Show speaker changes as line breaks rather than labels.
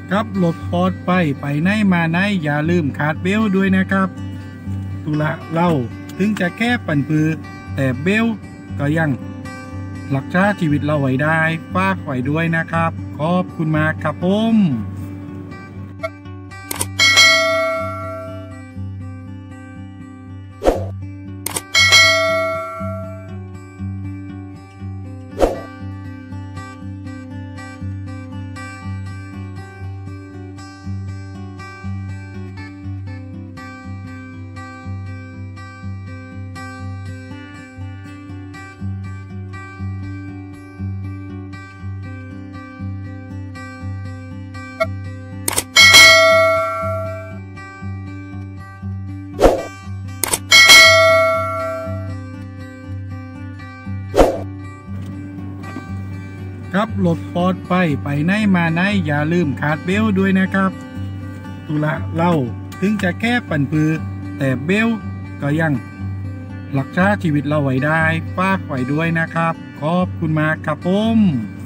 ขับรถปลอดภัยไปไหนมาไหนอย่าลืมคาดเบลต์ด้วยนะครับตุละเราถึงจะแค่ปั่นปือแต่เบลต์ก็ยังรักษาชีวิตเราไว้ได้ฝากไว้ด้วยนะครับขอบคุณมากครับผมขับรถปลอดภัยไปไหนมาไหนอย่าลืมคาดเบลต์ด้วยนะครับตุละเราถึงจะแค่ปั่นปือแต่เบลต์ก็ยังรักษาชีวิตเราไว้ได้ฝากไว้ด้วยนะครับขอบคุณมากครับผม